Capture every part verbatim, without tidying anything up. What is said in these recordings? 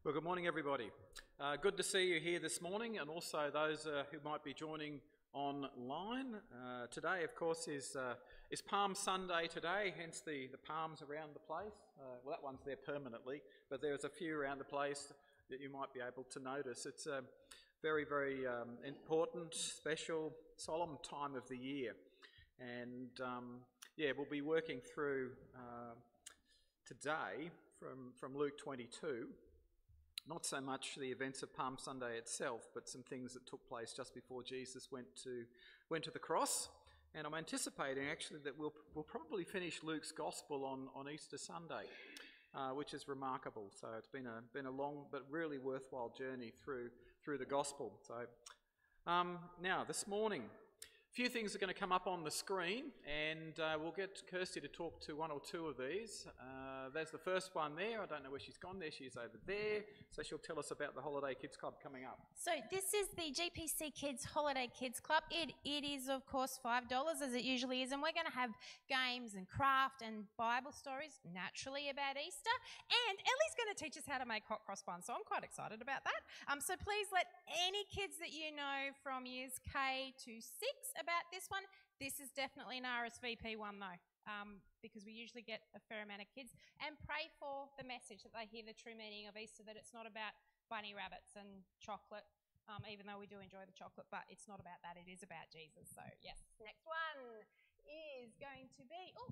Well, good morning, everybody. Uh, good to see you here this morning, and also those uh, who might be joining online. Uh, today, of course, is uh, is Palm Sunday today, hence the, the palms around the place. Uh, well, that one's there permanently, but there's a few around the place that you might be able to notice. It's a very, very um, important, special, solemn time of the year. And, um, yeah, we'll be working through uh, today from, from Luke twenty-two. Not so much the events of Palm Sunday itself, but some things that took place just before Jesus went to went to the cross. And I'm anticipating actually that we'll we'll probably finish Luke's Gospel on, on Easter Sunday, uh, which is remarkable. So it's been a been a long but really worthwhile journey through through the Gospel. So um, now this morning, a few things are going to come up on the screen, and uh, we'll get Kirsty to talk to one or two of these. Uh, there's the first one there. I don't know where she's gone. There she is over there. So she'll tell us about the Holiday Kids Club coming up. So this is the G P C Kids Holiday Kids Club. It It is, of course, five dollars as it usually is, and we're going to have games and craft and Bible stories, naturally, about Easter. And Ellie's going to teach us how to make hot cross buns, so I'm quite excited about that. Um, so please let any kids that you know from years K to six about this one. This is definitely an R S V P one, though. Um, because we usually get a fair amount of kids, and pray for the message that they hear the true meaning of Easter, that it's not about bunny rabbits and chocolate, um, even though we do enjoy the chocolate, but it's not about that, it is about Jesus. So yes, next one is going to be, oh.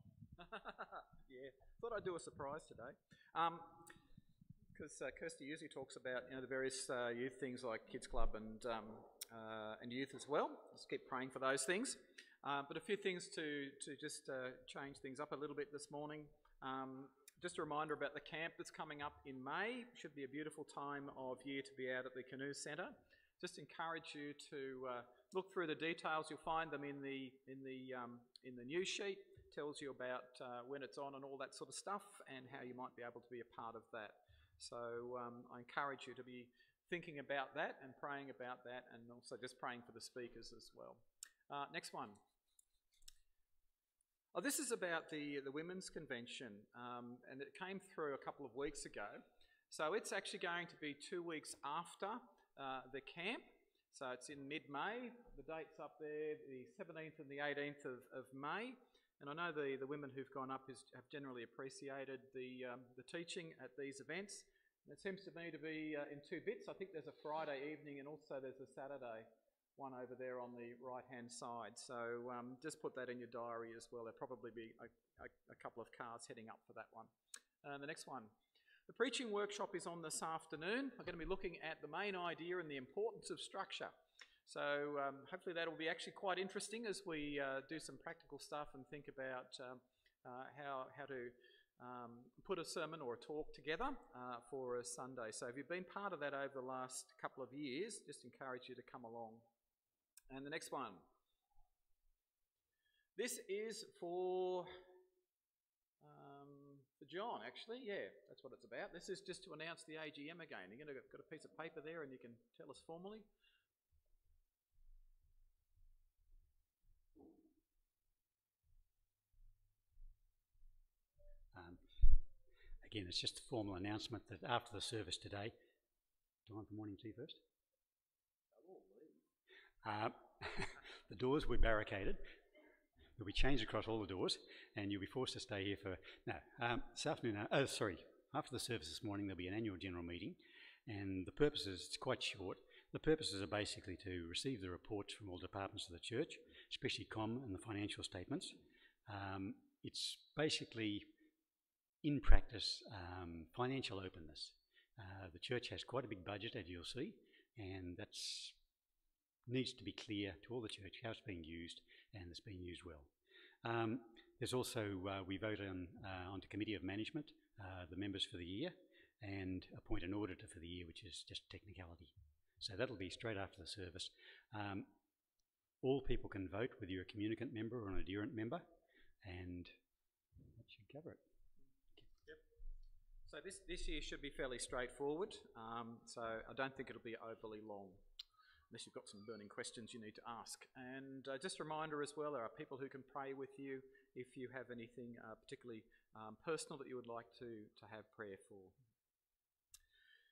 Yeah, thought I'd do a surprise today. Um, because uh, Kirsty usually talks about, you know, the various uh, youth things like Kids Club and um, uh, and youth as well. Just keep praying for those things. Uh, but a few things to, to just uh, change things up a little bit this morning. Um, just a reminder about the camp that's coming up in May. Should be a beautiful time of year to be out at the Canoe Centre. Just encourage you to uh, look through the details. You'll find them in the in the um, in the news sheet. Tells you about uh, when it's on and all that sort of stuff, and how you might be able to be a part of that. So um, I encourage you to be thinking about that and praying about that, and also just praying for the speakers as well. Uh, next one. Oh, this is about the, the Women's Convention, um, and it came through a couple of weeks ago. So it's actually going to be two weeks after uh, the camp. So it's in mid-May. The date's up there, the seventeenth and the eighteenth of, of May. And I know the, the women who've gone up is, have generally appreciated the, um, the teaching at these events. And it seems to me to be uh, in two bits. I think there's a Friday evening, and also there's a Saturday one over there on the right-hand side. So um, just put that in your diary as well. There'll probably be a, a, a couple of cars heading up for that one. And uh, the next one. The preaching workshop is on this afternoon. I'm going to be looking at the main idea and the importance of structure. So um, hopefully that will be actually quite interesting as we uh, do some practical stuff and think about um, uh, how, how to um, put a sermon or a talk together uh, for a Sunday. So if you've been part of that over the last couple of years, just encourage you to come along. And the next one. This is for, um, for John, actually. Yeah, that's what it's about. This is just to announce the A G M again. You're going to got a piece of paper there, and you can tell us formally. Um, again, it's just a formal announcement that after the service today, do I want the morning tea first? Uh, the doors were barricaded. They'll be changed across all the doors, and you'll be forced to stay here for... No, um, this afternoon... Oh, sorry. After the service this morning, there'll be an annual general meeting, and the purposes, it's quite short, the purposes are basically to receive the reports from all departments of the church, especially Com and the financial statements. Um, it's basically, in practice, um, financial openness. Uh, the church has quite a big budget, as you'll see, and that's... needs to be clear to all the church how it's being used, and it's being used well. Um, there's also, uh, we vote on uh, onto committee of management, uh, the members for the year, and appoint an auditor for the year, which is just technicality. So that'll be straight after the service. Um, all people can vote, whether you're a communicant member or an adherent member, and that should cover it. Yep. So this, this year should be fairly straightforward, um, so I don't think it'll be overly long, unless you've got some burning questions you need to ask. And uh, just a reminder as well, there are people who can pray with you if you have anything uh, particularly um, personal that you would like to, to have prayer for.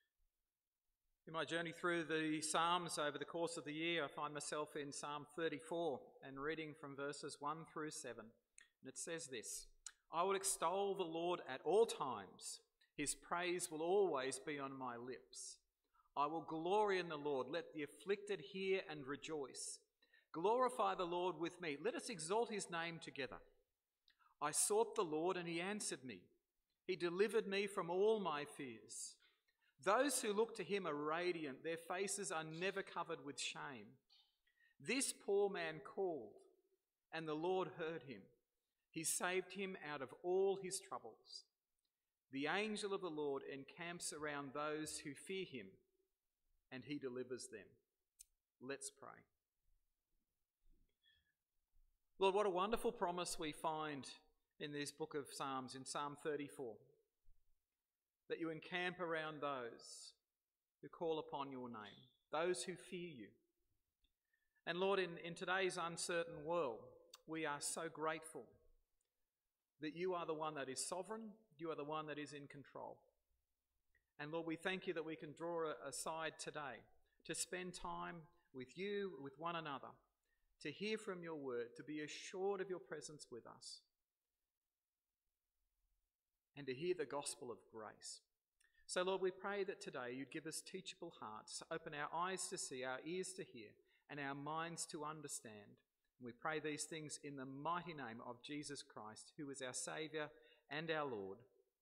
In my journey through the Psalms over the course of the year, I find myself in Psalm thirty-four and reading from verses one through seven. And it says this: I will extol the Lord at all times. His praise will always be on my lips. I will glory in the Lord. Let the afflicted hear and rejoice. Glorify the Lord with me. Let us exalt his name together. I sought the Lord and he answered me. He delivered me from all my fears. Those who look to him are radiant. Their faces are never covered with shame. This poor man called, and the Lord heard him. He saved him out of all his troubles. The angel of the Lord encamps around those who fear him, and he delivers them. Let's pray. Lord, what a wonderful promise we find in this book of Psalms, in Psalm thirty-four, that you encamp around those who call upon your name, those who fear you. And Lord, in, in today's uncertain world, we are so grateful that you are the one that is sovereign, you are the one that is in control. And Lord, we thank you that we can draw aside today to spend time with you, with one another, to hear from your word, to be assured of your presence with us, and to hear the gospel of grace. So Lord, we pray that today you'd give us teachable hearts, open our eyes to see, our ears to hear, and our minds to understand. We pray these things in the mighty name of Jesus Christ, who is our Saviour and our Lord.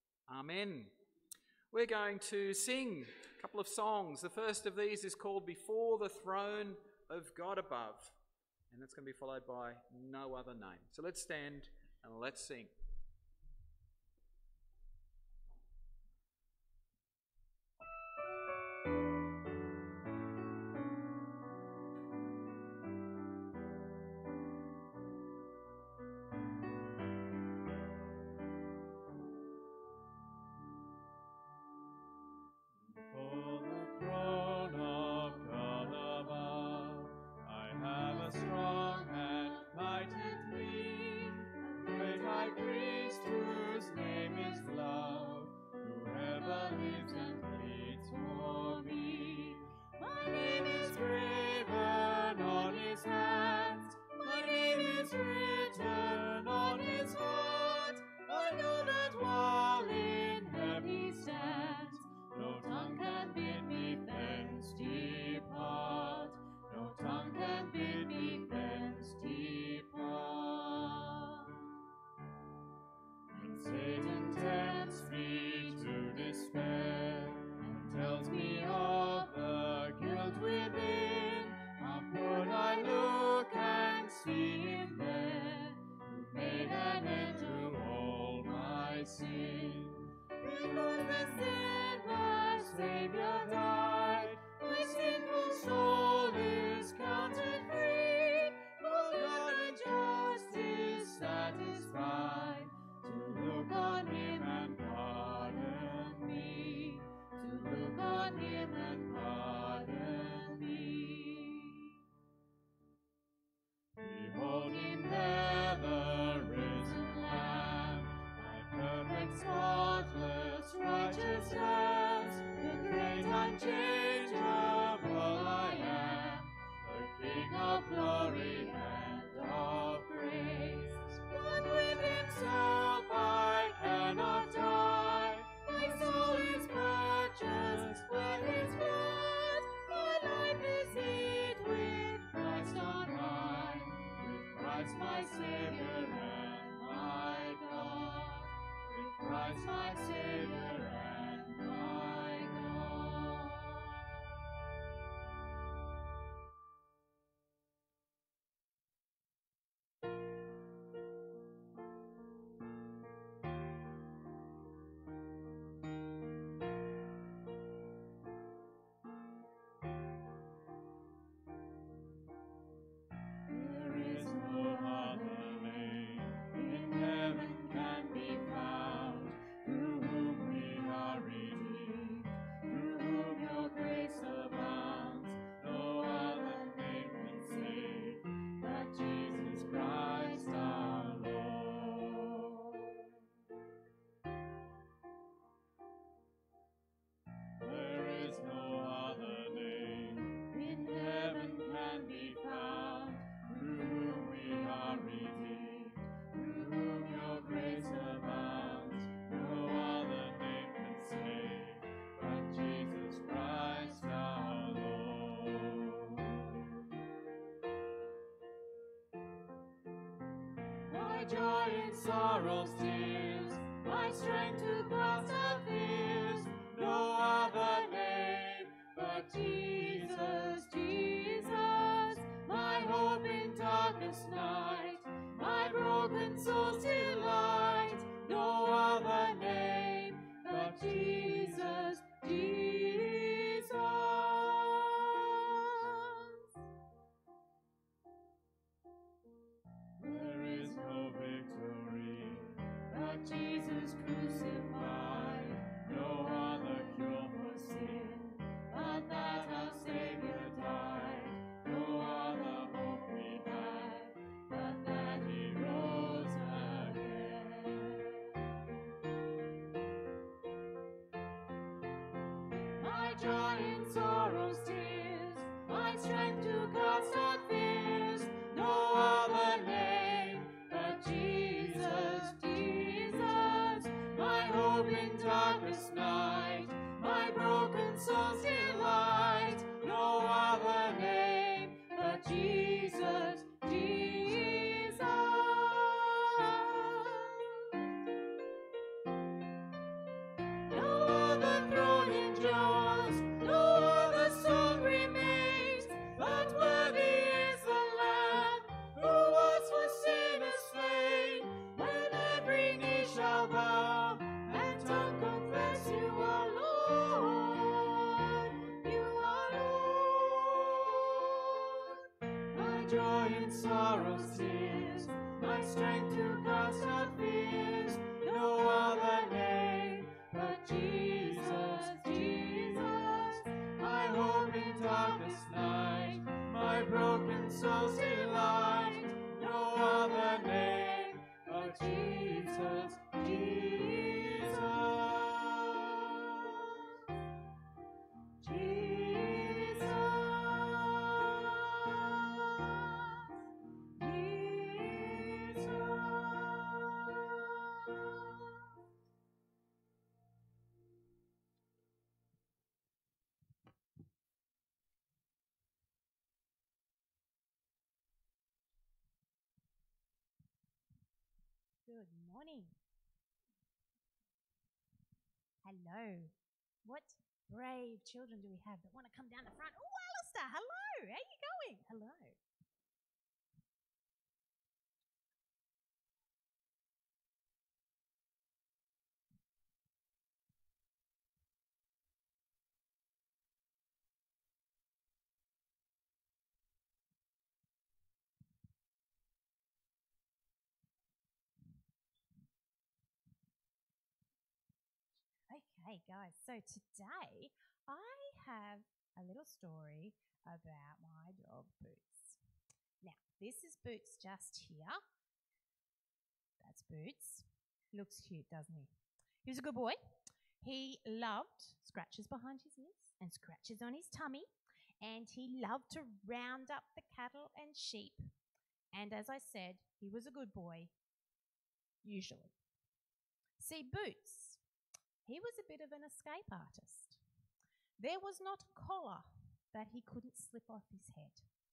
Amen. We're going to sing a couple of songs. The first of these is called Before the Throne of God Above, and that's going to be followed by No Other Name. So let's stand and let's sing. There is no other name. joy in sorrow's tears, my strength to cast out fears. No other name but Jesus, Jesus, my hope in darkest night, my broken soul's delight. No other name but Jesus, Jesus. There is no victory but Jesus crucified, no other cure for sin but that our Savior died, no other hope we have but that He rose again. My joy in sorrow's tears, my strength to cast out fears, no other name but Jesus, Jesus, my hope in darkest night, my broken soul's delight. No other name but Jesus, Jesus. No other throne endures, no other song remains, but worthy is the Lamb who was for sinners slain. When every knee shall bow and tongue confess you are Lord, you are Lord. My joy in sorrow's tears, my strength to cast out fears, no other name but Jesus, Jesus, my hope in darkest night, my broken soul's delight. No other name but Jesus, Jesus, Jesus, Jesus. Good morning. Hello. What brave children do we have that want to come down the front? Oh, Alistair, hello. How are you going? Hello. Okay, guys, so today I have a little story about my dog Boots. Now, this is Boots just here. That's Boots. Looks cute, doesn't he? He was a good boy. He loved scratches behind his ears and scratches on his tummy, and he loved to round up the cattle and sheep. And as I said, he was a good boy, usually. See, Boots, he was a bit of an escape artist. There was not a collar that he couldn't slip off his head.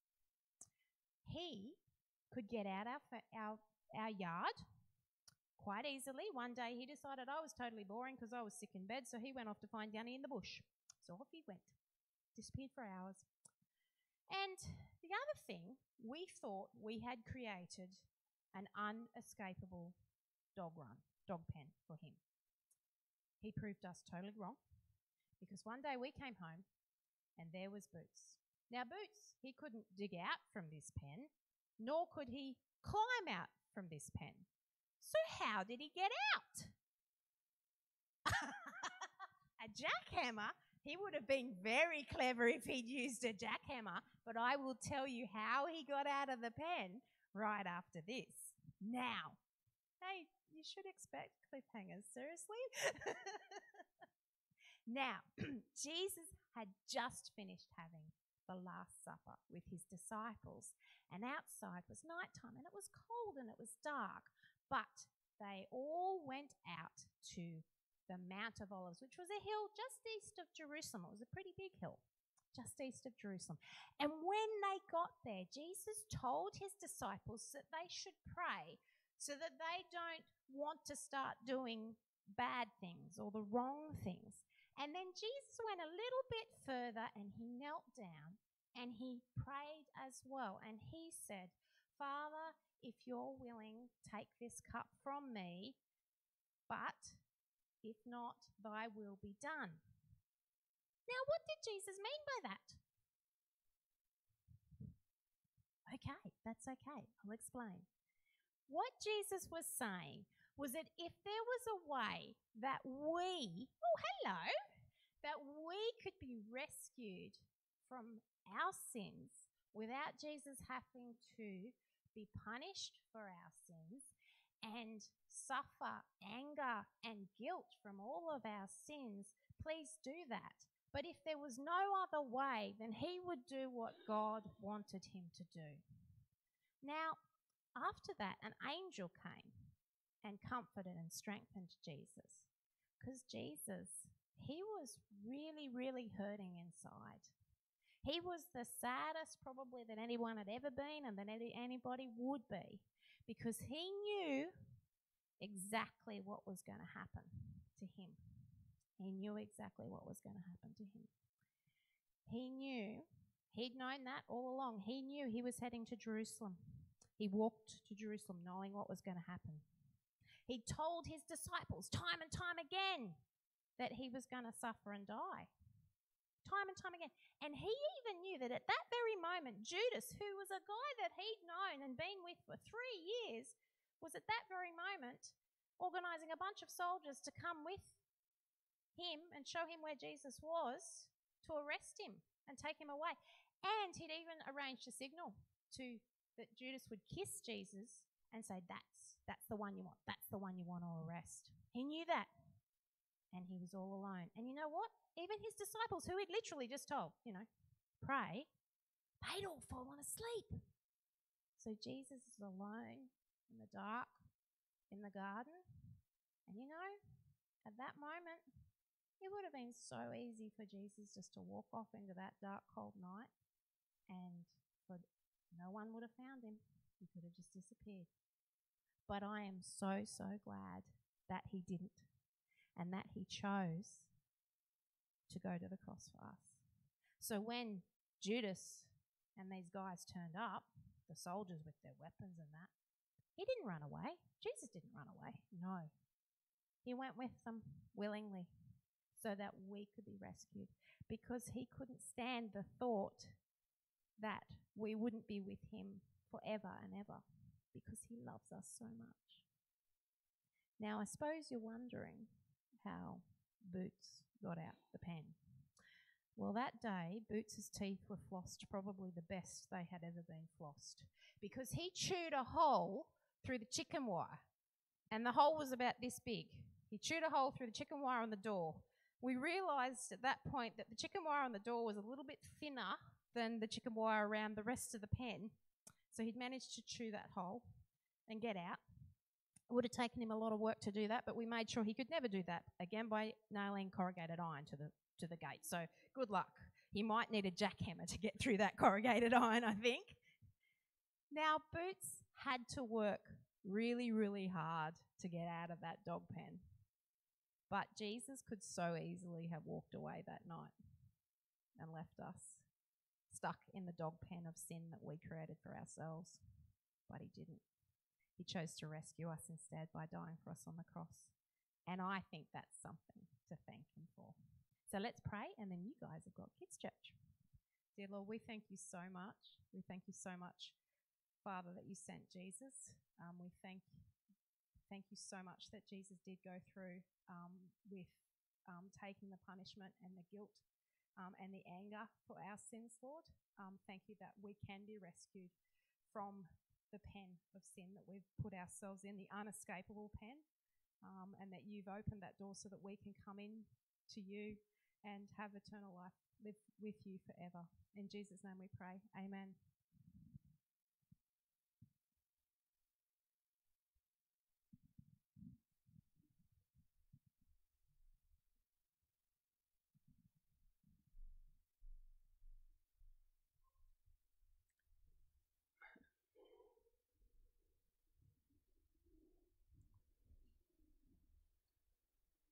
He could get out our, our, our yard quite easily. One day he decided I was totally boring because I was sick in bed, so he went off to find Yanni in the bush. So off he went, disappeared for hours. And the other thing, we thought we had created an unescapable dog run, dog pen for him. He proved us totally wrong, because one day we came home and there was Boots. Now Boots, he couldn't dig out from this pen, nor could he climb out from this pen. So how did he get out? A jackhammer? He would have been very clever if he'd used a jackhammer, but I will tell you how he got out of the pen right after this. Now, hey, you should expect cliffhangers, seriously? Now, Jesus had just finished having the Last Supper with his disciples, and outside was nighttime, and it was cold and it was dark, but they all went out to the Mount of Olives, which was a hill just east of Jerusalem. It was a pretty big hill, just east of Jerusalem. And when they got there, Jesus told his disciples that they should pray so that they don't want to start doing bad things or the wrong things. And then Jesus went a little bit further and he knelt down and he prayed as well. And he said, Father, if you're willing, take this cup from me, but if not, thy will be done. Now, what did Jesus mean by that? Okay, that's okay. I'll explain. What Jesus was saying was that if there was a way that we, oh, hello, that we could be rescued from our sins without Jesus having to be punished for our sins and suffer anger and guilt from all of our sins, please do that. But if there was no other way, then he would do what God wanted him to do. Now, after that, an angel came and comforted and strengthened Jesus, because Jesus, he was really, really hurting inside. He was the saddest probably that anyone had ever been and that any, anybody would be, because he knew exactly what was going to happen to him. He knew exactly what was going to happen to him. He knew, he'd known that all along. He knew he was heading to Jerusalem. He walked to Jerusalem knowing what was going to happen. He told his disciples time and time again that he was going to suffer and die. Time and time again. And he even knew that at that very moment, Judas, who was a guy that he'd known and been with for three years, was at that very moment organising a bunch of soldiers to come with him and show him where Jesus was to arrest him and take him away. And he'd even arranged a signal to that Judas would kiss Jesus and say, that's, that's the one you want. That's the one you want to arrest. He knew that. And he was all alone. And you know what? Even his disciples, who he'd literally just told, you know, pray, they'd all fallen asleep. So Jesus is alone in the dark, in the garden. And you know, at that moment, it would have been so easy for Jesus just to walk off into that dark, cold night, and for no one would have found him. He could have just disappeared. But I am so, so glad that he didn't, and that he chose to go to the cross for us. So when Judas and these guys turned up, the soldiers with their weapons and that, he didn't run away. Jesus didn't run away. No. He went with them willingly so that we could be rescued, because he couldn't stand the thought that we wouldn't be with him forever and ever, because he loves us so much. Now, I suppose you're wondering how Boots got out the pen. Well, that day, Boots's teeth were flossed probably the best they had ever been flossed, because he chewed a hole through the chicken wire, and the hole was about this big. He chewed a hole through the chicken wire on the door. We realised at that point that the chicken wire on the door was a little bit thinner than the chicken wire around the rest of the pen, so he'd managed to chew that hole and get out. It would have taken him a lot of work to do that, but we made sure he could never do that again by nailing corrugated iron to the to the gate. So good luck. He might need a jackhammer to get through that corrugated iron, I think. Now, Boots had to work really, really hard to get out of that dog pen. But Jesus could so easily have walked away that night and left us stuck in the dog pen of sin that we created for ourselves. But he didn't. He chose to rescue us instead by dying for us on the cross. And I think that's something to thank him for. So let's pray, and then you guys have got Kids Church. Dear Lord, we thank you so much. We thank you so much, Father, that you sent Jesus. Um, we thank thank you so much that Jesus did go through um, with um, taking the punishment and the guilt um, and the anger for our sins, Lord. Um, thank you that we can be rescued from the pen of sin that we've put ourselves in, the unescapable pen, um, and that you've opened that door so that we can come in to you and have eternal life, live with you forever. In Jesus' name we pray. Amen.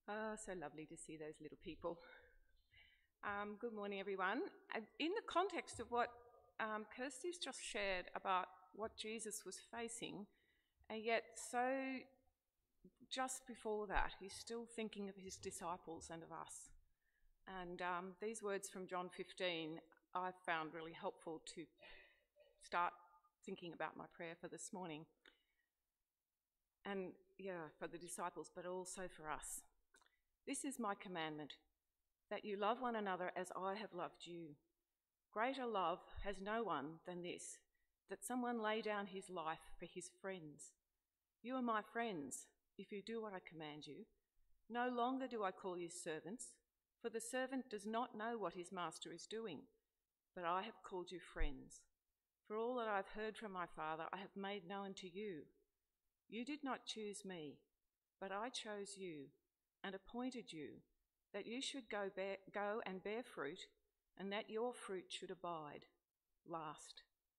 Oh, so lovely to see those little people. Um, good morning, everyone. And in the context of what um, Kirsty's just shared about what Jesus was facing, and yet so just before that, he's still thinking of his disciples and of us. And um, these words from John fifteen I found really helpful to start thinking about my prayer for this morning. And yeah, for the disciples, but also for us. This is my commandment, that you love one another as I have loved you. Greater love has no one than this, that someone lay down his life for his friends. You are my friends, if you do what I command you. No longer do I call you servants, for the servant does not know what his master is doing, but I have called you friends. For all that I have heard from my Father I have made known to you. You did not choose me, but I chose you and appointed you, that you should go, bear, go and bear fruit, and that your fruit should abide, last.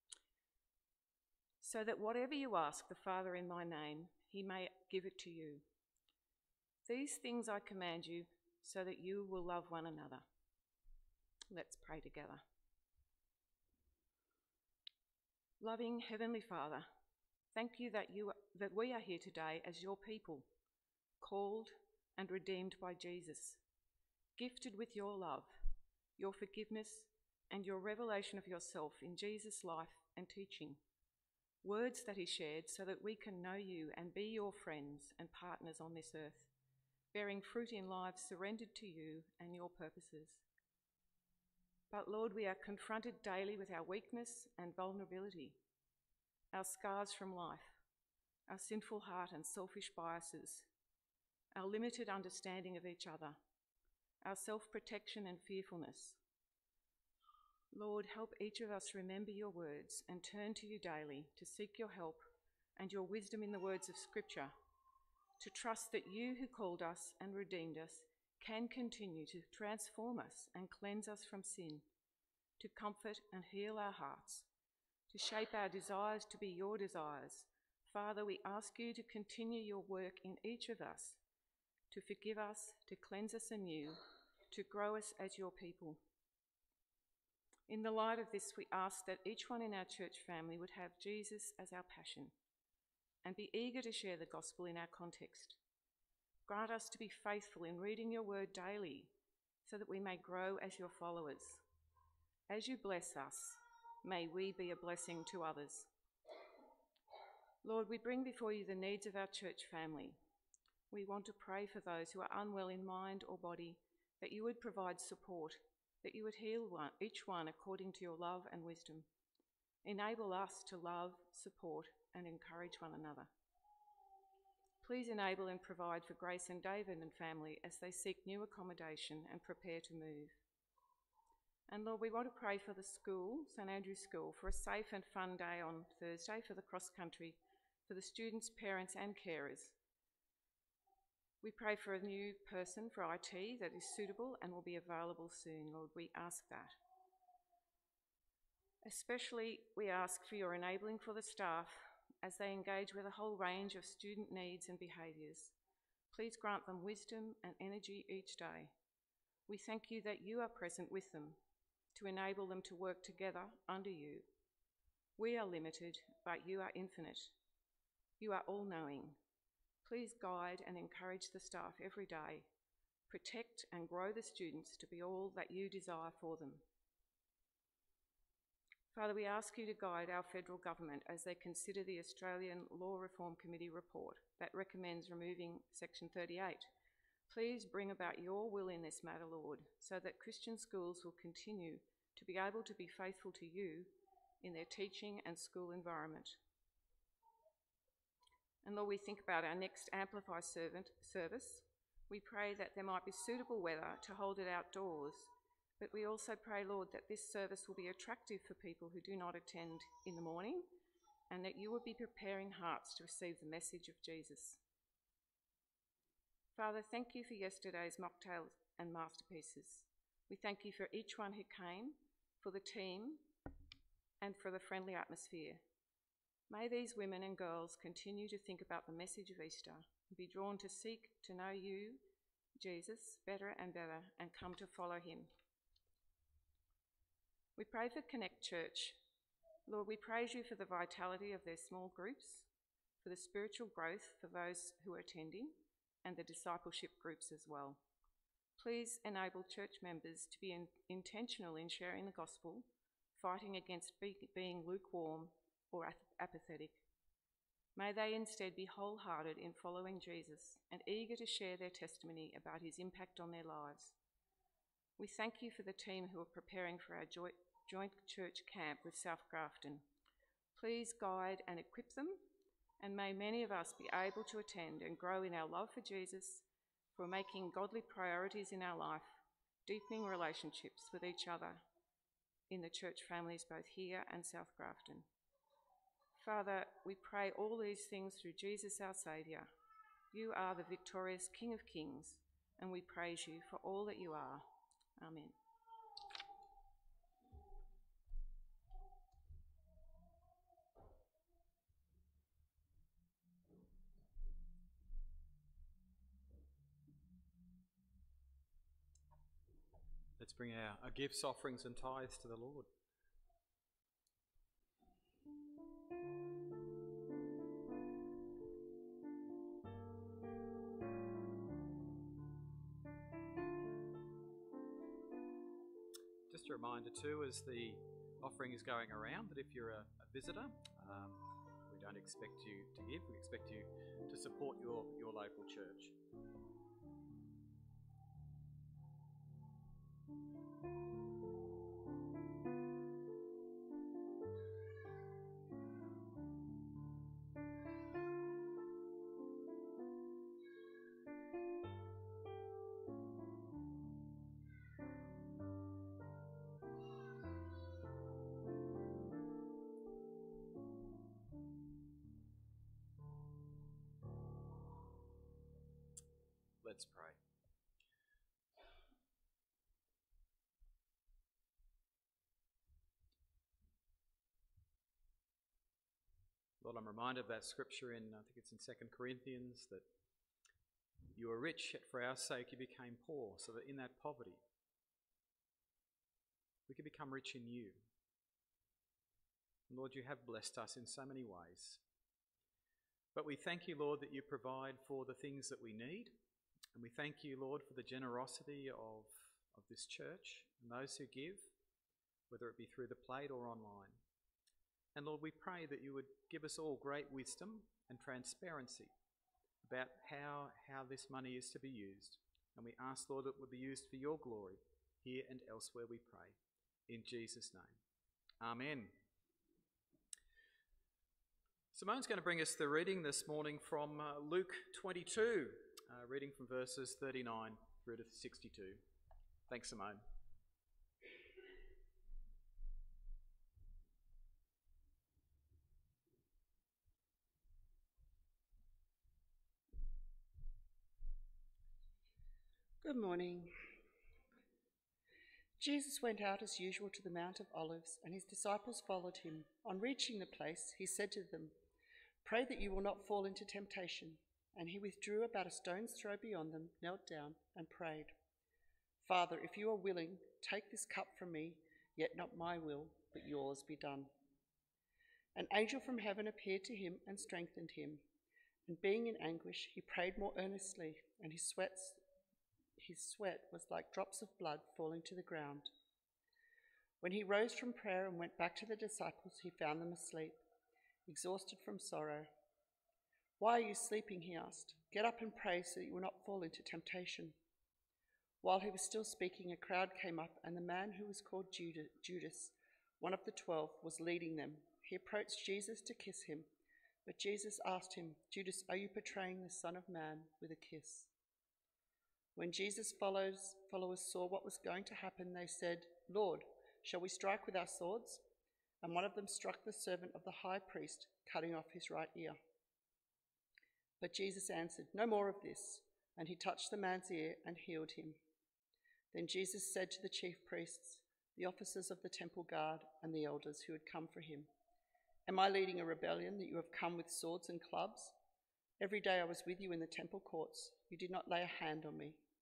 So that whatever you ask the Father in my name, he may give it to you. These things I command you, so that you will love one another. Let's pray together. Loving Heavenly Father, thank you that, you that we are here today as your people, called and redeemed by Jesus, gifted with your love, your forgiveness, and your revelation of yourself in Jesus' life and teaching. Words that he shared so that we can know you and be your friends and partners on this earth, bearing fruit in lives surrendered to you and your purposes. But Lord, we are confronted daily with our weakness and vulnerability, our scars from life, our sinful heart and selfish biases, our limited understanding of each other, our self-protection and fearfulness. Lord, help each of us remember your words and turn to you daily to seek your help and your wisdom in the words of Scripture, to trust that you who called us and redeemed us can continue to transform us and cleanse us from sin, to comfort and heal our hearts, to shape our desires to be your desires. Father, we ask you to continue your work in each of us, to forgive us, to cleanse us anew, to grow us as your people. In the light of this, we ask that each one in our church family would have Jesus as our passion and be eager to share the gospel in our context. Grant us to be faithful in reading your word daily so that we may grow as your followers. As you bless us, may we be a blessing to others. Lord, we bring before you the needs of our church family. We want to pray for those who are unwell in mind or body, that you would provide support, that you would heal one, each one according to your love and wisdom. Enable us to love, support, and encourage one another. Please enable and provide for Grace and David and family as they seek new accommodation and prepare to move. And Lord, we want to pray for the school, St Andrew's School, for a safe and fun day on Thursday for the cross-country, for the students, parents and carers. We pray for a new person for I T that is suitable and will be available soon. Lord, we ask that. Especially we ask for your enabling for the staff as they engage with a whole range of student needs and behaviours. Please grant them wisdom and energy each day. We thank you that you are present with them to enable them to work together under you. We are limited, but you are infinite. You are all-knowing. Please guide and encourage the staff every day. Protect and grow the students to be all that you desire for them. Father, we ask you to guide our federal government as they consider the Australian Law Reform Committee report that recommends removing Section thirty-eight. Please bring about your will in this matter, Lord, so that Christian schools will continue to be able to be faithful to you in their teaching and school environment. And Lord, we think about our next Amplify servant service. We pray that there might be suitable weather to hold it outdoors, but we also pray, Lord, that this service will be attractive for people who do not attend in the morning, and that you will be preparing hearts to receive the message of Jesus. Father, thank you for yesterday's mocktails and masterpieces. We thank you for each one who came, for the team, and for the friendly atmosphere. May these women and girls continue to think about the message of Easter and be drawn to seek to know you Jesus better and better and come to follow him. We pray for Connect Church. Lord, we praise you for the vitality of their small groups, for the spiritual growth for those who are attending, and the discipleship groups as well. Please enable church members to be in, intentional in sharing the gospel, fighting against be, being lukewarm or apathetic. May they instead be wholehearted in following Jesus and eager to share their testimony about his impact on their lives. We thank you for the team who are preparing for our joint, joint church camp with South Grafton. Please guide and equip them, and may many of us be able to attend and grow in our love for Jesus, for making godly priorities in our life, deepening relationships with each other in the church families both here and South Grafton. Father, we pray all these things through Jesus our Saviour. You are the victorious King of Kings, and we praise you for all that you are. Amen. Let's bring our, our gifts, offerings and tithes to the Lord. Just a reminder too, as the offering is going around, that if you're a, a visitor, um, we don't expect you to give, we expect you to support your, your local church. Let's pray. Lord, I'm reminded of that scripture in, I think it's in Second Corinthians, that you were rich, yet for our sake you became poor, so that in that poverty we could become rich in you. And Lord, you have blessed us in so many ways. But we thank you, Lord, that you provide for the things that we need. And we thank you, Lord, for the generosity of, of this church and those who give, whether it be through the plate or online. And Lord, we pray that you would give us all great wisdom and transparency about how, how this money is to be used. And we ask, Lord, that it would be used for your glory here and elsewhere, we pray. In Jesus' name. Amen. Simone's going to bring us the reading this morning from uh, Luke twenty-two. Uh, reading from verses thirty-nine through to sixty-two. Thanks, Simone. Good morning. Jesus went out as usual to the Mount of Olives, and his disciples followed him. On reaching the place, he said to them, "Pray that you will not fall into temptation." And he withdrew about a stone's throw beyond them, knelt down, and prayed, "Father, if you are willing, take this cup from me, yet not my will, but yours be done." An angel from heaven appeared to him and strengthened him. And being in anguish, he prayed more earnestly, and his sweat, his sweat was like drops of blood falling to the ground. When he rose from prayer and went back to the disciples, he found them asleep, exhausted from sorrow. "Why are you sleeping?" he asked. "Get up and pray so that you will not fall into temptation." While he was still speaking, a crowd came up, and the man who was called Judas, one of the twelve, was leading them. He approached Jesus to kiss him, but Jesus asked him, "Judas, are you betraying the Son of Man with a kiss?" When Jesus' followers, followers saw what was going to happen, they said, "Lord, shall we strike with our swords?" And one of them struck the servant of the high priest, cutting off his right ear. But Jesus answered, "No more of this." And he touched the man's ear and healed him. Then Jesus said to the chief priests, the officers of the temple guard, and the elders who had come for him, "Am I leading a rebellion that you have come with swords and clubs? Every day I was with you in the temple courts. You did not lay a hand on me.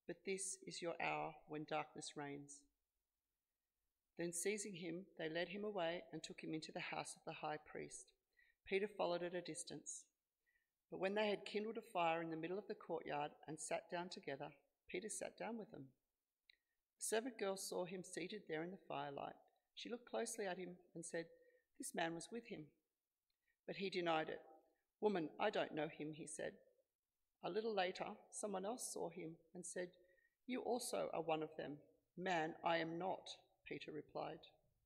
but this is your hour when darkness reigns." Then seizing him, they led him away and took him into the house of the high priest. Peter followed at a distance. But when they had kindled a fire in the middle of the courtyard and sat down together, Peter sat down with them. The servant girl saw him seated there in the firelight. She looked closely at him and said, "This man was with him." But he denied it. "Woman, I don't know him," he said. A little later, someone else saw him and said, "You also are one of them." "Man, I am not," Peter replied.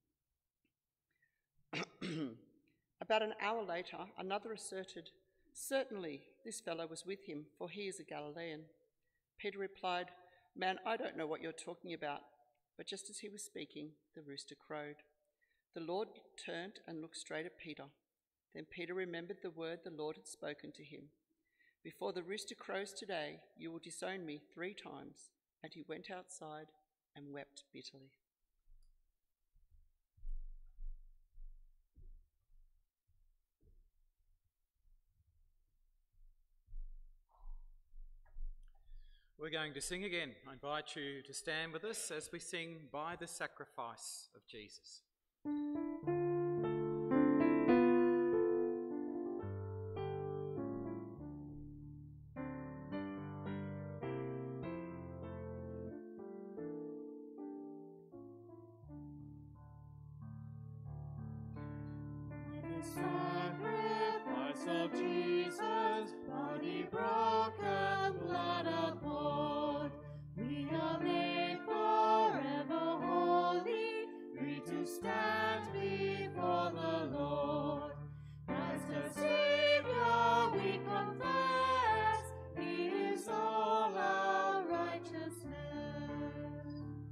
About an hour later, another asserted, "Certainly, this fellow was with him, for he is a Galilean." Peter replied, "Man, I don't know what you're talking about." But just as he was speaking, the rooster crowed. The Lord turned and looked straight at Peter. Then Peter remembered the word the Lord had spoken to him. "Before the rooster crows today, you will disown me three times." And he went outside and wept bitterly. We're going to sing again. I invite you to stand with us as we sing "By the Sacrifice of Jesus." The sacrifice of Jesus, body broken, blood abhorred, we are made forever holy, free to stand before the Lord. As the Saviour we confess, He is all our righteousness.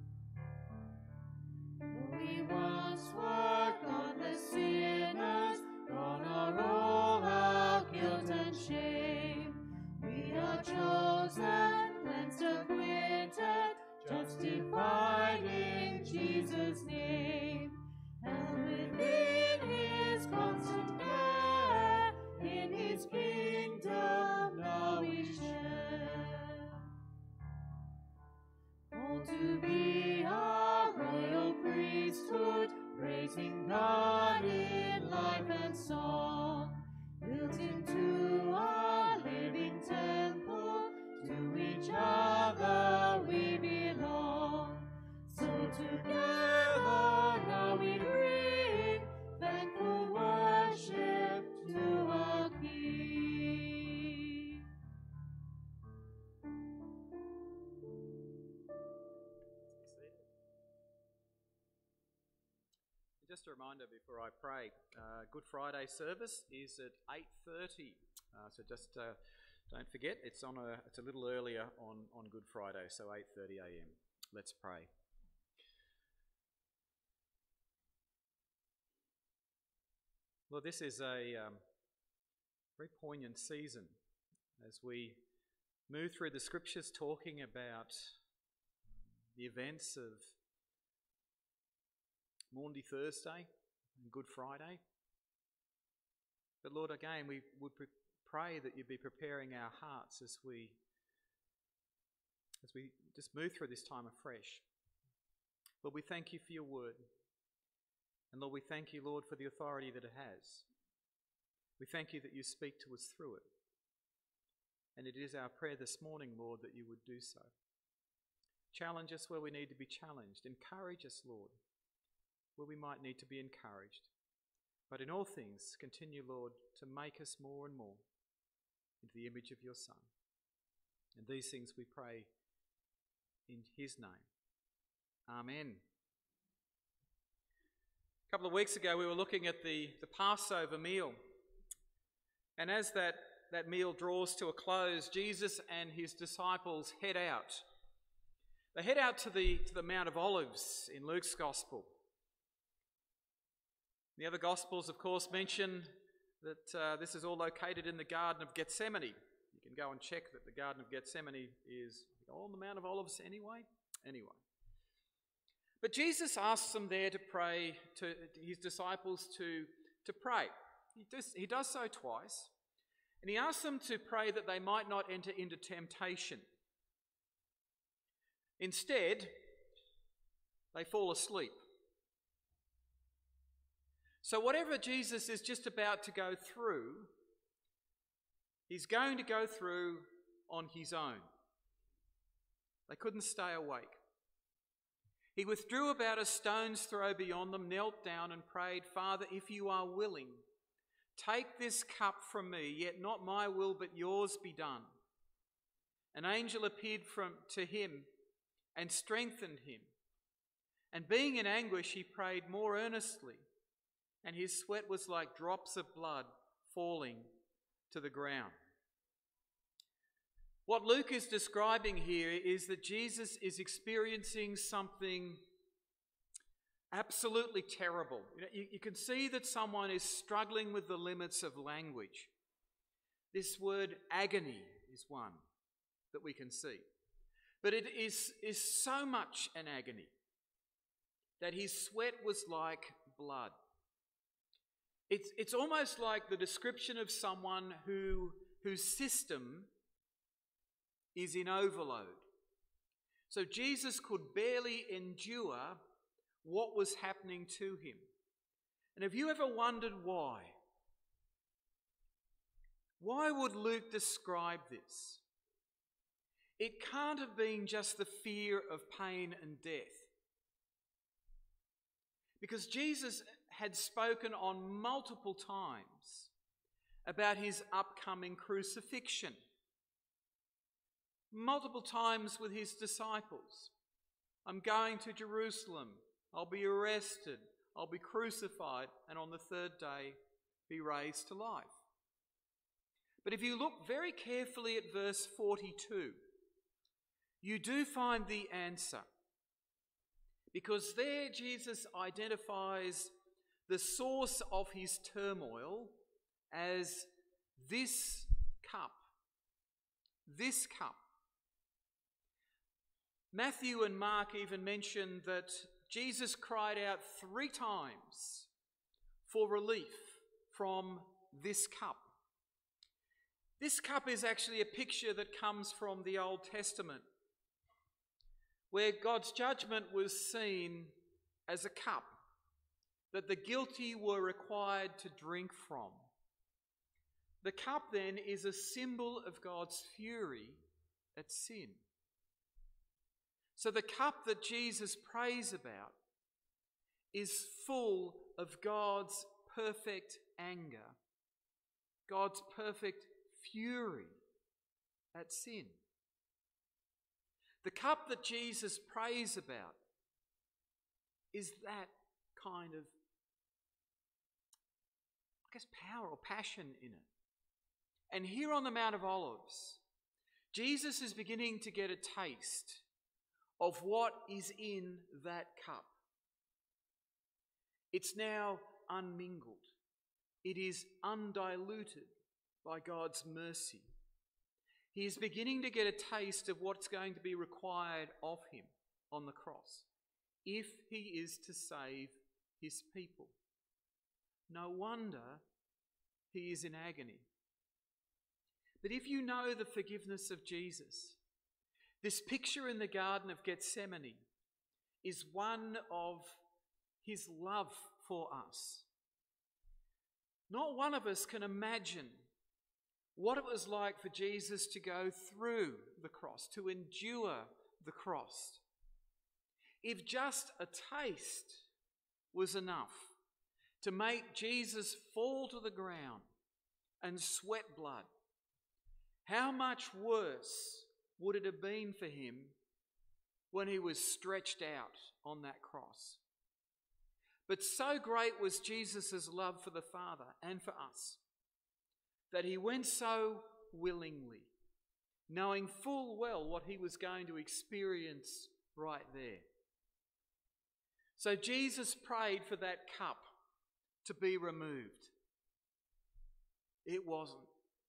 We once were godless sinners, gone are all our guilt and shame. We are chosen, cleansed, acquitted, justified in Jesus' name. And within His constant care, in His kingdom now we share. All to be our royal priesthood, praising God in life and song, built into our living temple, to each other we belong. So together now we bring thankful worship to our King. Just a reminder before I pray, uh, Good Friday service is at eight thirty, uh, so just uh, don't forget, it's on a it's a little earlier on, on Good Friday, so eight thirty a m. Let's pray. Lord, this is a um, very poignant season as we move through the scriptures talking about the events of Maundy Thursday and Good Friday. But Lord, again, we would pre- pray that you'd be preparing our hearts as we as we just move through this time afresh. Lord, we thank you for your word. And Lord, we thank you, Lord, for the authority that it has. We thank you that you speak to us through it. And it is our prayer this morning, Lord, that you would do so. Challenge us where we need to be challenged. Encourage us, Lord, where we might need to be encouraged. But in all things, continue, Lord, to make us more and more into the image of your Son. And these things we pray in his name. Amen. A couple of weeks ago, we were looking at the, the Passover meal. And as that, that meal draws to a close, Jesus and his disciples head out. They head out to the, to the Mount of Olives in Luke's Gospel. The other Gospels, of course, mention that uh, this is all located in the Garden of Gethsemane. You can go and check that the Garden of Gethsemane is on the Mount of Olives anyway. Anyway. But Jesus asks them there to pray, to his disciples to, to pray. He does, he does so twice. And he asks them to pray that they might not enter into temptation. Instead, they fall asleep. So whatever Jesus is just about to go through, he's going to go through on his own. They couldn't stay awake. He withdrew about a stone's throw beyond them, knelt down and prayed, "Father, if you are willing, take this cup from me, yet not my will but yours be done." An angel appeared from, to him and strengthened him. And being in anguish, he prayed more earnestly, and his sweat was like drops of blood falling to the ground. What Luke is describing here is that Jesus is experiencing something absolutely terrible. You know, you, you can see that someone is struggling with the limits of language. This word agony is one that we can see. But it is, is so much an agony that his sweat was like blood. It's, it's almost like the description of someone who, whose system is in overload. So Jesus could barely endure what was happening to him. And have you ever wondered why? Why would Luke describe this? It can't have been just the fear of pain and death. Because Jesus had spoken on multiple times about his upcoming crucifixion. Multiple times with his disciples. I'm going to Jerusalem. I'll be arrested. I'll be crucified. And on the third day, be raised to life. But if you look very carefully at verse forty-two, you do find the answer. Because there Jesus identifies the source of his turmoil as this cup. This cup. Matthew and Mark even mention that Jesus cried out three times for relief from this cup. This cup is actually a picture that comes from the Old Testament, where God's judgment was seen as a cup that the guilty were required to drink from. The cup then is a symbol of God's fury at sin. So the cup that Jesus prays about is full of God's perfect anger, God's perfect fury at sin. The cup that Jesus prays about is that kind of, I guess, power or passion in it. And here on the Mount of Olives, Jesus is beginning to get a taste of what is in that cup. It's now unmingled. It is undiluted by God's mercy. He is beginning to get a taste of what's going to be required of him on the cross if he is to save his people. No wonder he is in agony. But if you know the forgiveness of Jesus, this picture in the Garden of Gethsemane is one of his love for us. Not one of us can imagine what it was like for Jesus to go through the cross, to endure the cross. If just a taste was enough to make Jesus fall to the ground and sweat blood, how much worse would it have been for him when he was stretched out on that cross? But so great was Jesus' love for the Father and for us that he went so willingly, knowing full well what he was going to experience right there. So Jesus prayed for that cup to be removed. It wasn't.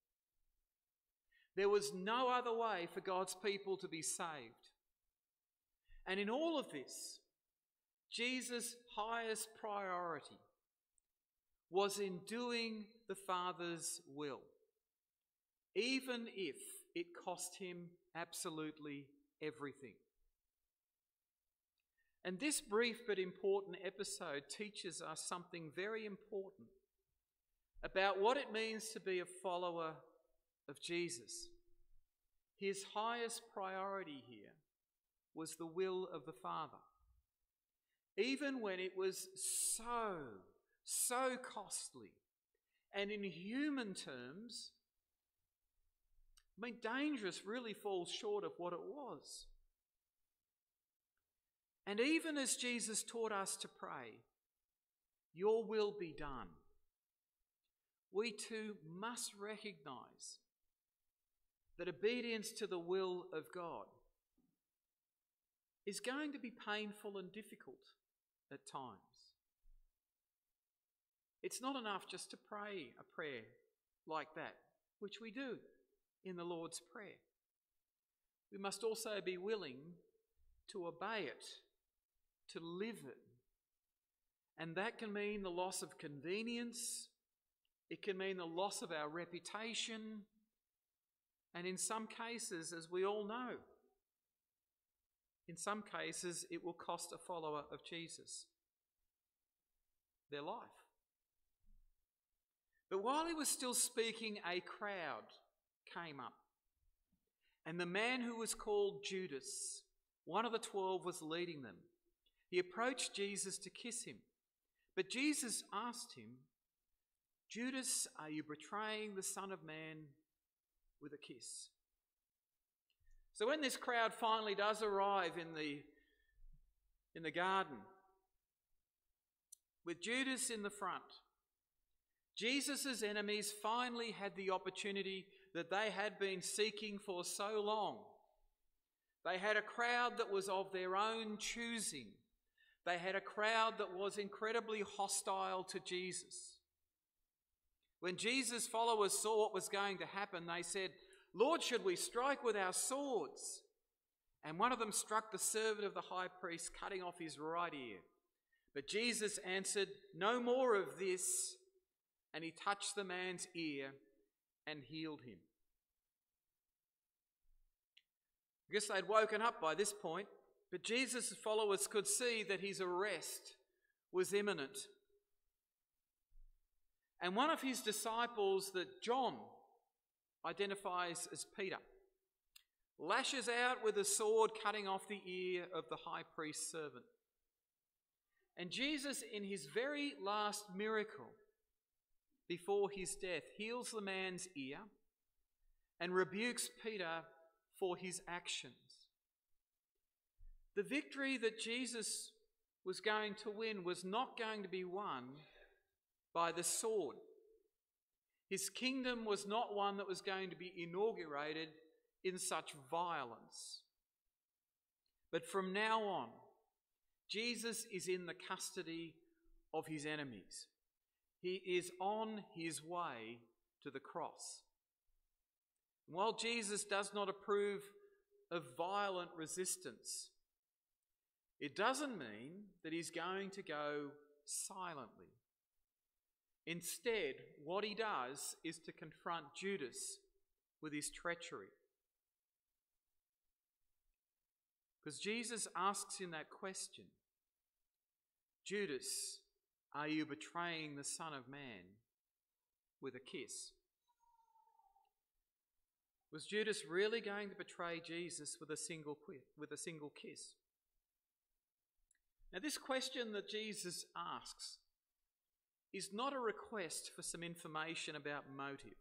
There was no other way for God's people to be saved. And in all of this, Jesus' highest priority was in doing the Father's will, even if it cost him absolutely everything. And this brief but important episode teaches us something very important about what it means to be a follower of Jesus. His highest priority here was the will of the Father. Even when it was so, so costly, and in human terms, I mean, dangerous really falls short of what it was. And even as Jesus taught us to pray, "Your will be done," we too must recognise that obedience to the will of God is going to be painful and difficult at times. It's not enough just to pray a prayer like that, which we do in the Lord's Prayer. We must also be willing to obey it, to live it. And that can mean the loss of convenience, it can mean the loss of our reputation, and in some cases, as we all know, in some cases it will cost a follower of Jesus their life. But while he was still speaking, a crowd came up, and the man who was called Judas, one of the twelve, was leading them. He approached Jesus to kiss him, but Jesus asked him, "Judas, are you betraying the Son of Man with a kiss?" So when this crowd finally does arrive in the, in the garden, with Judas in the front, Jesus' enemies finally had the opportunity that they had been seeking for so long. They had a crowd that was of their own choosing. They had a crowd that was incredibly hostile to Jesus. When Jesus' followers saw what was going to happen, they said, "Lord, should we strike with our swords?" And one of them struck the servant of the high priest, cutting off his right ear. But Jesus answered, "No more of this." And he touched the man's ear and healed him. I guess they'd woken up by this point, but Jesus' followers could see that his arrest was imminent. And one of his disciples that John identifies as Peter lashes out with a sword, cutting off the ear of the high priest's servant. And Jesus, in his very last miracle before his death, heals the man's ear and rebukes Peter for his actions. The victory that Jesus was going to win was not going to be won by the sword. His kingdom was not one that was going to be inaugurated in such violence. But from now on, Jesus is in the custody of his enemies. He is on his way to the cross. And while Jesus does not approve of violent resistance, it doesn't mean that he's going to go silently. Instead, what he does is to confront Judas with his treachery. Because Jesus asks him that question, "Judas, are you betraying the Son of Man with a kiss?" Was Judas really going to betray Jesus with a single qui- with a single kiss? Now, this question that Jesus asks is not a request for some information about motive.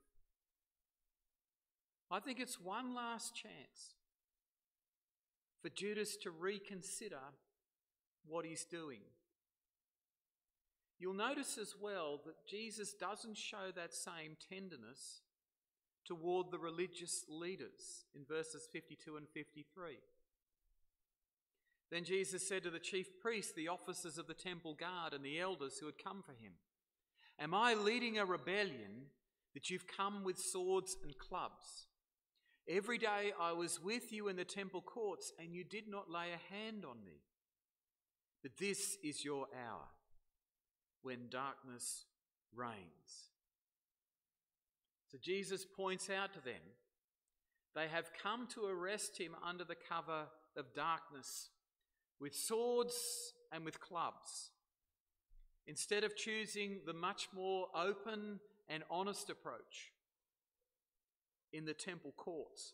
I think it's one last chance for Judas to reconsider what he's doing. You'll notice as well that Jesus doesn't show that same tenderness toward the religious leaders in verses fifty-two and fifty-three. Then Jesus said to the chief priests, the officers of the temple guard, and the elders who had come for him, "Am I leading a rebellion that you've come with swords and clubs? Every day I was with you in the temple courts, and you did not lay a hand on me. But this is your hour when darkness reigns." So Jesus points out to them, they have come to arrest him under the cover of darkness, with swords and with clubs, instead of choosing the much more open and honest approach in the temple courts.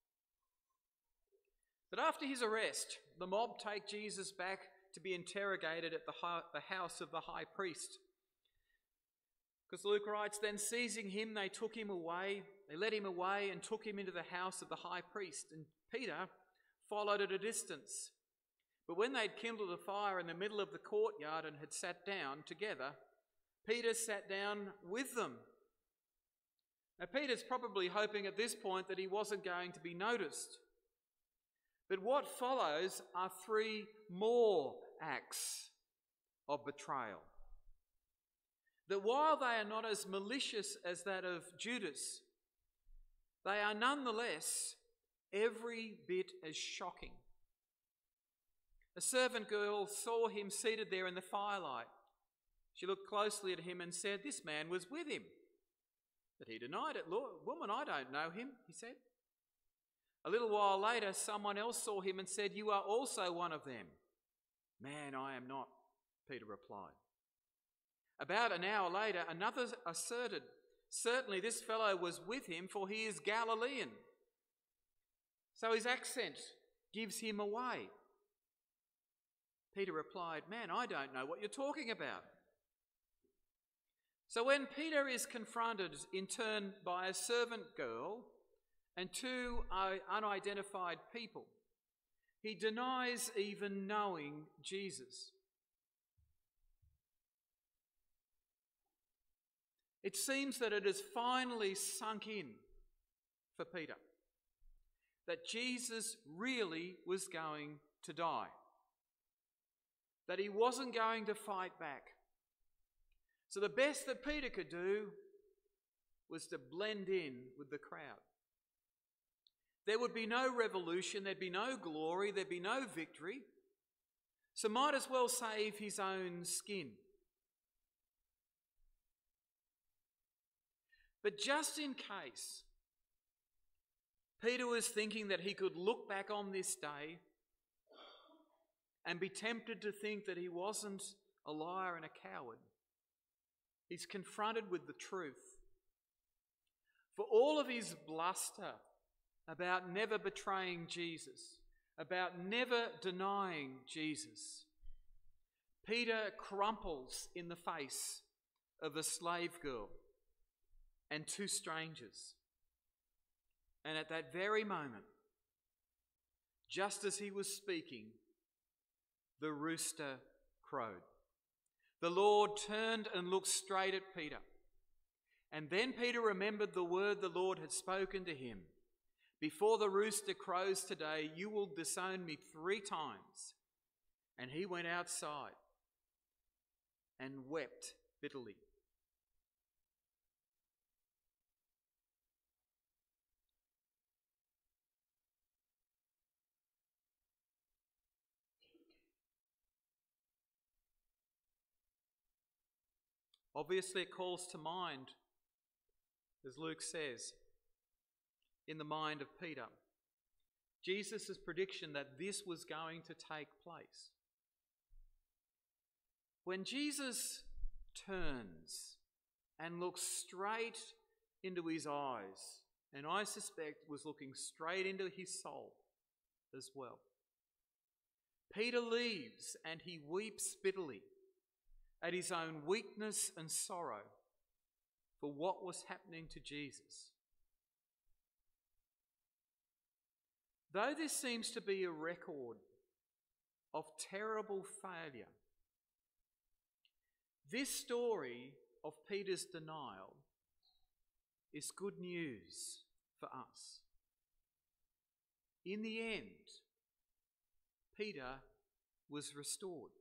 But after his arrest, the mob take Jesus back to be interrogated at the, hi- the house of the high priest. Because Luke writes, then seizing him, they took him away. They led him away and took him into the house of the high priest. And Peter followed at a distance. But when they'd kindled a fire in the middle of the courtyard and had sat down together, Peter sat down with them. Now, Peter's probably hoping at this point that he wasn't going to be noticed. But what follows are three more acts of betrayal. That while they are not as malicious as that of Judas, they are nonetheless every bit as shocking. A servant girl saw him seated there in the firelight. She looked closely at him and said, "This man was with him." But he denied it. "Lord, woman, I don't know him," he said. A little while later, someone else saw him and said, "You are also one of them." "Man, I am not," Peter replied. About an hour later, another asserted, "Certainly this fellow was with him, for he is Galilean." So his accent gives him away. Peter replied, "Man, I don't know what you're talking about." So when Peter is confronted in turn by a servant girl and two unidentified people, he denies even knowing Jesus. It seems that it has finally sunk in for Peter that Jesus really was going to die, that he wasn't going to fight back. So the best that Peter could do was to blend in with the crowd. There would be no revolution, there'd be no glory, there'd be no victory, so might as well save his own skin. But just in case Peter was thinking that he could look back on this day and be tempted to think that he wasn't a liar and a coward, he's confronted with the truth. For all of his bluster about never betraying Jesus, about never denying Jesus, Peter crumples in the face of a slave girl and two strangers. And at that very moment, just as he was speaking, the rooster crowed. The Lord turned and looked straight at Peter. And then Peter remembered the word the Lord had spoken to him. "Before the rooster crows today, you will disown me three times." And he went outside and wept bitterly. Obviously, it calls to mind, as Luke says, in the mind of Peter, Jesus' prediction that this was going to take place. When Jesus turns and looks straight into his eyes, and I suspect was looking straight into his soul as well, Peter leaves and he weeps bitterly at his own weakness and sorrow for what was happening to Jesus. Though this seems to be a record of terrible failure, this story of Peter's denial is good news for us. In the end, Peter was restored.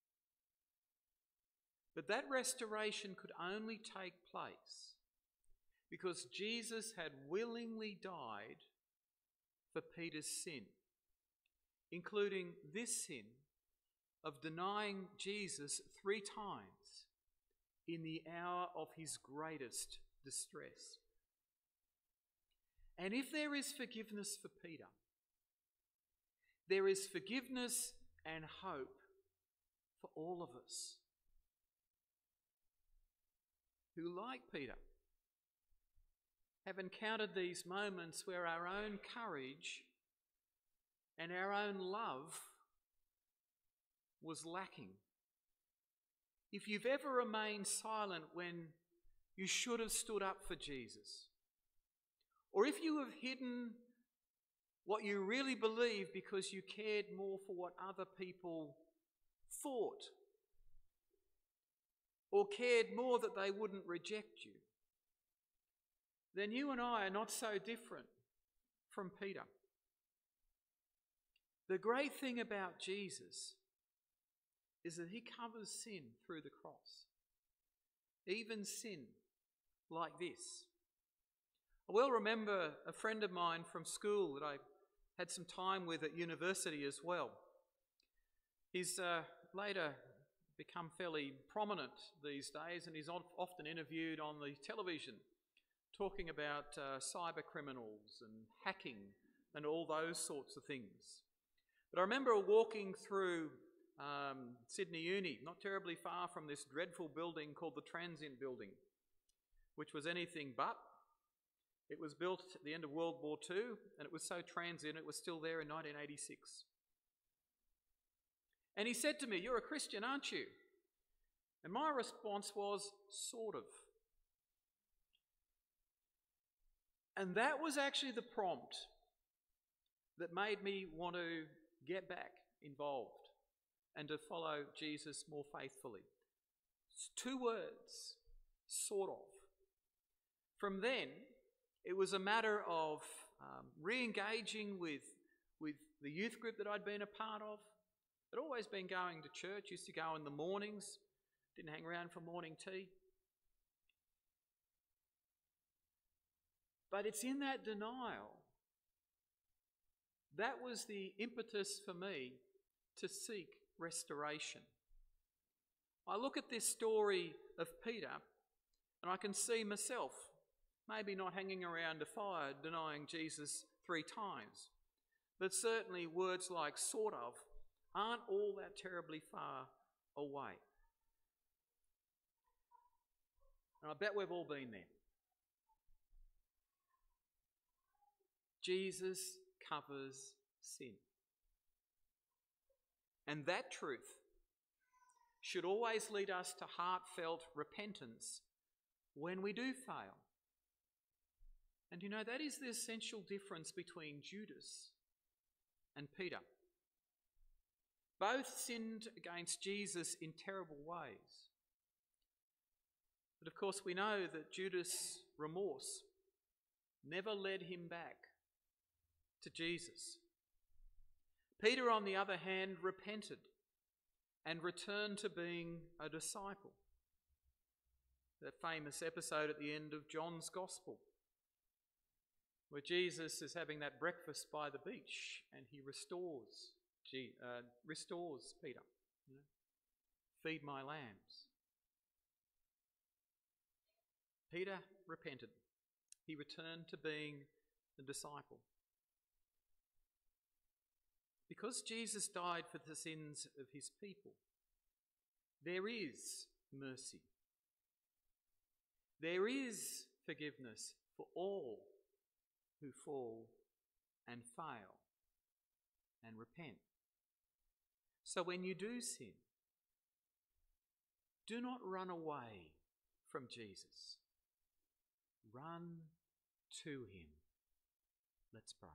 But that restoration could only take place because Jesus had willingly died for Peter's sin, including this sin of denying Jesus three times in the hour of his greatest distress. And if there is forgiveness for Peter, there is forgiveness and hope for all of us who, like Peter, have encountered these moments where our own courage and our own love was lacking. If you've ever remained silent when you should have stood up for Jesus, or if you have hidden what you really believe because you cared more for what other people thought, or cared more that they wouldn't reject you, then you and I are not so different from Peter. The great thing about Jesus is that he covers sin through the cross, even sin like this. I well remember a friend of mine from school that I had some time with at university as well. He's uh, later become fairly prominent these days, and he's often interviewed on the television talking about uh, cyber criminals and hacking and all those sorts of things. But I remember walking through um, Sydney Uni, not terribly far from this dreadful building called the Transient Building, which was anything but. It was built at the end of World War Two, and it was so transient it was still there in nineteen eighty-six. And he said to me, "You're a Christian, aren't you?" And my response was, "Sort of." And that was actually the prompt that made me want to get back involved and to follow Jesus more faithfully. It's two words, sort of. From then, it was a matter of um, re-engaging with, with the youth group that I'd been a part of. I'd always been going to church, used to go in the mornings, didn't hang around for morning tea. But it's in that denial, that was the impetus for me to seek restoration. I look at this story of Peter and I can see myself maybe not hanging around a fire denying Jesus three times, but certainly words like sort of aren't all that terribly far away. And I bet we've all been there. Jesus covers sin. And that truth should always lead us to heartfelt repentance when we do fail. And you know, that is the essential difference between Judas and Peter. Both sinned against Jesus in terrible ways. But of course we know that Judas' remorse never led him back to Jesus. Peter, on the other hand, repented and returned to being a disciple. That famous episode at the end of John's Gospel, where Jesus is having that breakfast by the beach and he restores, uh, restores Peter. You know, feed my lambs. Peter repented. He returned to being a disciple. Because Jesus died for the sins of his people, there is mercy. There is forgiveness for all who fall and fail and repent. So when you do sin, do not run away from Jesus. Run to him. Let's pray.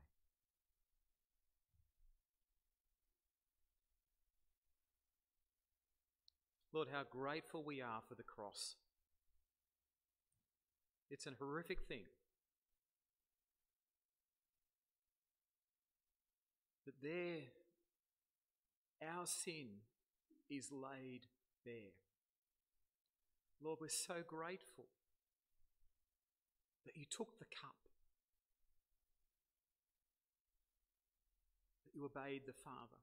Lord, how grateful we are for the cross. It's a horrific thing that there our sin is laid bare. Lord, we're so grateful that you took the cup, that you obeyed the Father,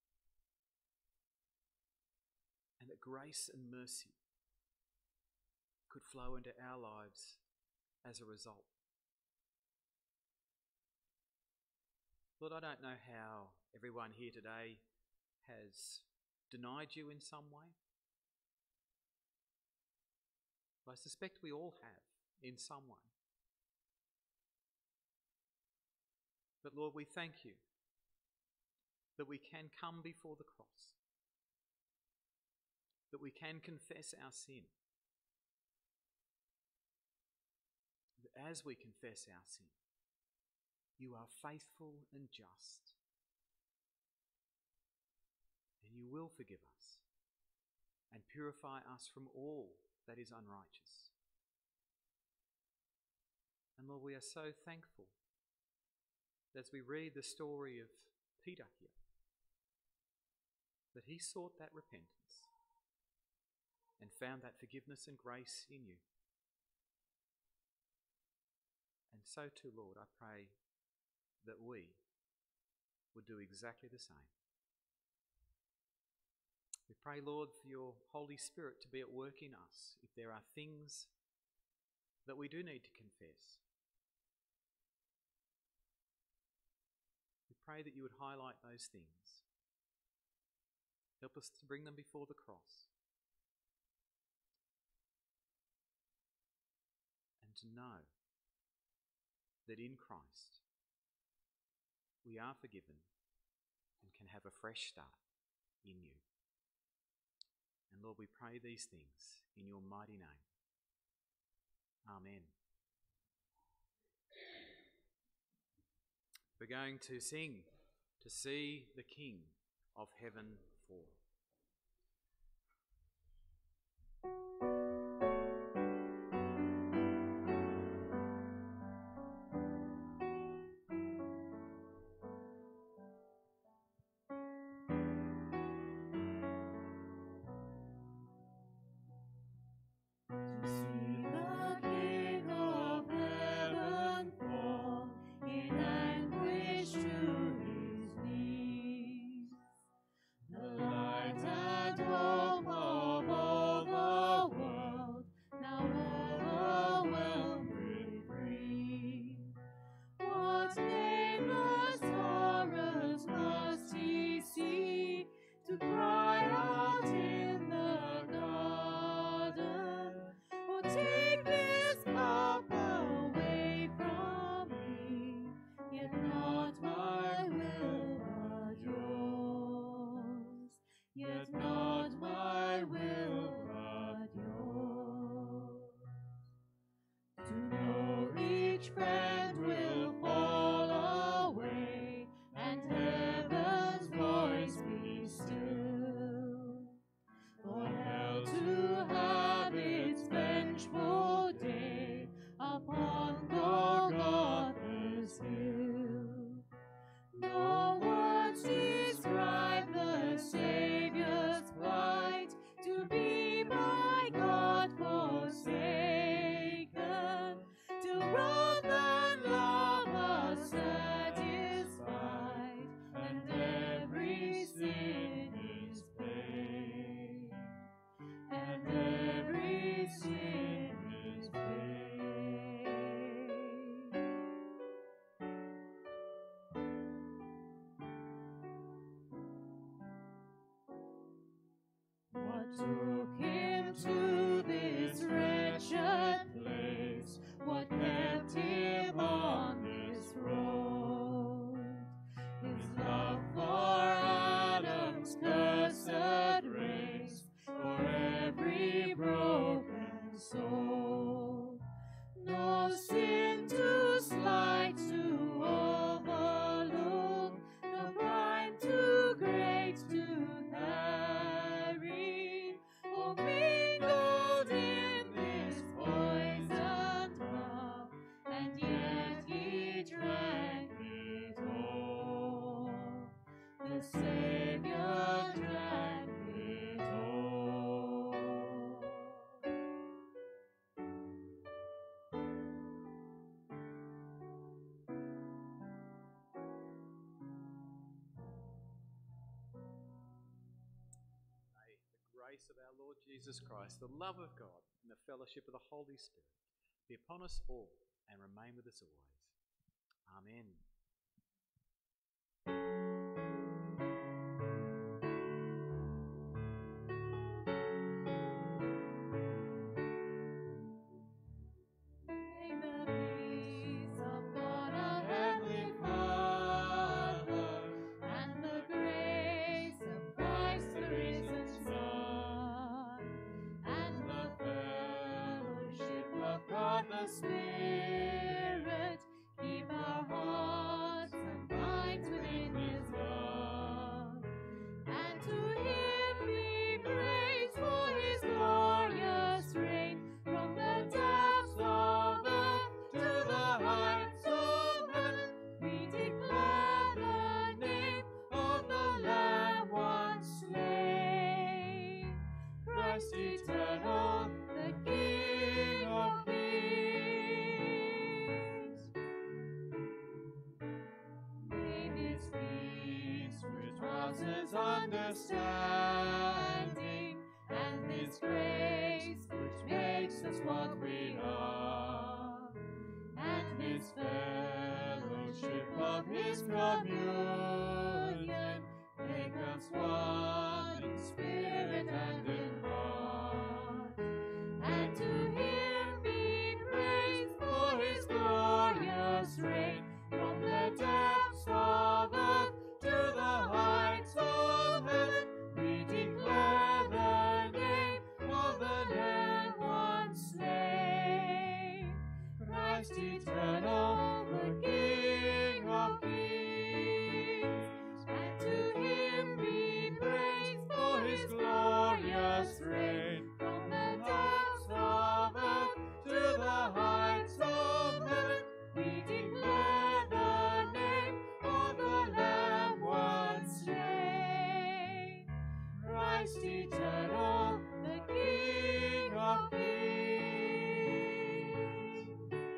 and that grace and mercy could flow into our lives as a result. Lord, I don't know how everyone here today has denied you in some way? I suspect we all have in some way. But Lord, we thank you that we can come before the cross, that we can confess our sin. That as we confess our sin, you are faithful and just, and you will forgive us and purify us from all that is unrighteous. And Lord, we are so thankful that as we read the story of Peter here, that he sought that repentance and found that forgiveness and grace in you. And so too, Lord, I pray that we would do exactly the same. We pray, Lord, for your Holy Spirit to be at work in us if there are things that we do need to confess. We pray that you would highlight those things. Help us to bring them before the cross and to know that in Christ we are forgiven and can have a fresh start in you. And Lord, we pray these things in your mighty name. Amen. We're going to sing "To See the King of Heaven Fall." Took him to this wretched place? What kept him on this road? His love for Adam's cursed race, for every broken soul. No sin too slight to overlook, no crime too great to carry. Oh, mingled in this poisoned cup, and yet he drank it all. The Saviour drank it all. May the grace of our Lord Jesus Christ, the love of God, and the fellowship of the Holy Spirit be upon us all and remain with us always. Amen. Spirit, keep our hearts and minds within His love. And to Him be praise for His glorious reign, from the depths of earth to the heights of heaven. We declare the name of the Lamb once slain, Christ eternal, the King of kings. May this peace which passes understanding, and this grace which makes us what we are, and this fellowship of His communion, make us one in spirit and in heart. And to Him be praise for His glorious reign, from the depths of earth to the heights of heaven. We declare the name of the Lamb once slain, Christ eternal, the King of kings. And to Him be praise for His glorious reign, from the depths of earth to the heights of heaven. We declare the name of the Lamb once slain, Christ eternal, the King of kings.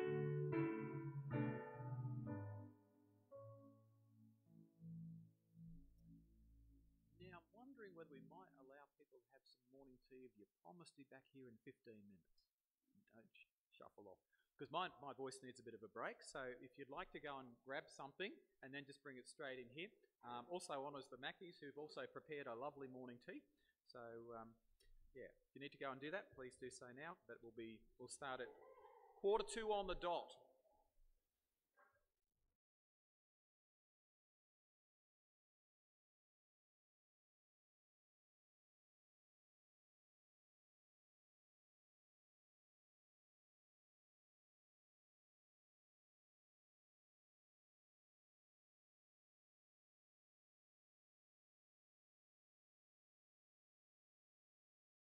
Now, I'm wondering whether we might allow people to have some morning tea if you promise to be back here in fifteen minutes. Don't sh- shuffle off. Because my, my voice needs a bit of a break, so if you'd like to go and grab something and then just bring it straight in here. Um, also honours the Mackies, who've also prepared a lovely morning tea. So, um, yeah, if you need to go and do that, please do so now. But we'll be we'll start at quarter two on the dot.